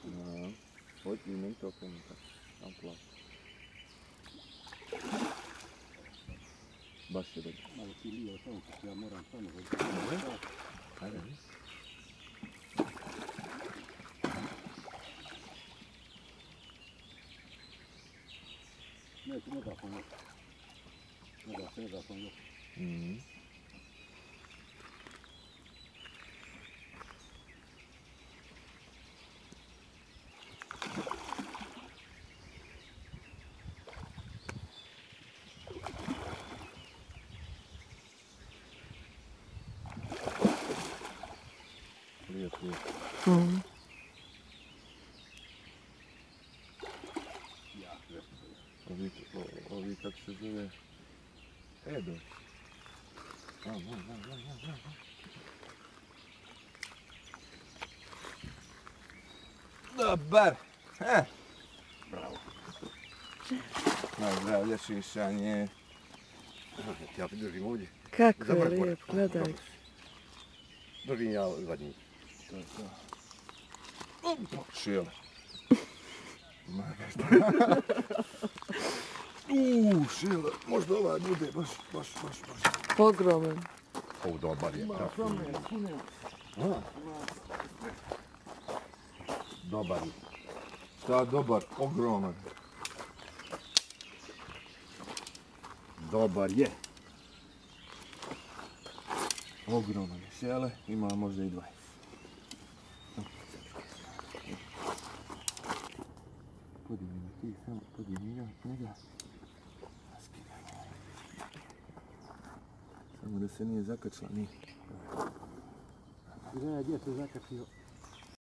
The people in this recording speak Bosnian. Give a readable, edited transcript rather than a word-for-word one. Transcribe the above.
Ja. Oj, ima i to krenutak. Sam plak. Baš je dobro. Malo ti lio samo, kako ja moram samo Ajde. Neće megafon još. Megafon još. Lijep. Ovi kako se zove? Edo. Dobar! Bravo. Na zdravlje šišanje. Ja ti držim ovdje. Kako je lijep, gledaj. Držim ja zadnji. To je to. Šile. Šile. Možda ovaj bude baš. Ogroman. Ovo dobar je. Dobar je. Šta dobar? Ogroman. Dobar je. Ogroman je. Šele ima možda i 20. Podigni me ti, samo podigni njega. Samo da se nije zakačila, nije. Gledaj gdje se zakačio.